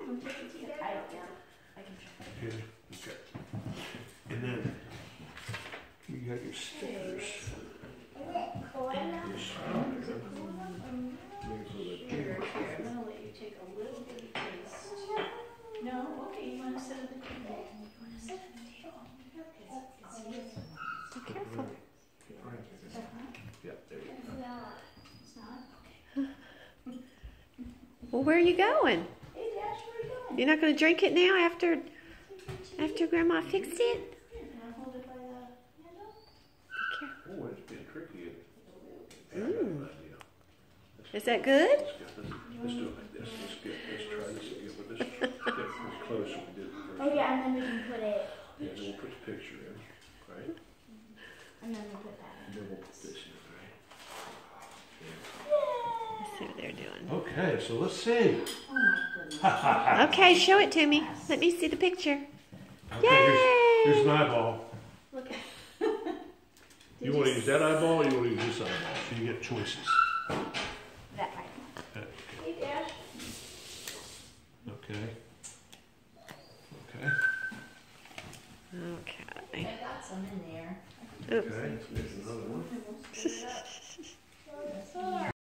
Here, okay. And then you got your stickers. Here, I'm gonna let you take a little bitty piece. No, okay, you wanna sit at the table? You wanna sit at the table? Be careful. Yeah, there you go. It's not? Well, where are you going? Hey, Dash, where are you going? You're not going to drink it now after Grandma fixed it? Here, can I hold it by the handle? Be careful. Oh, it's been tricky. Is that good? Let's do it like this. Let's try this again, but let's get as close as we did the first. Oh yeah, and then we can put it. Yeah, then we'll put the picture in, right? And then we'll put that And then we'll put this in, Let's see what they're doing. right? Okay, so let's see. Oh my goodness. Okay, show it to me. Let me see the picture. Okay, here's an eyeball. Look at. You want to use that eyeball or you want to use this eyeball? So you get choices. that right. Hey, Dash. Okay. Okay. Okay. I got some in there. Oops. Okay, let's get another one.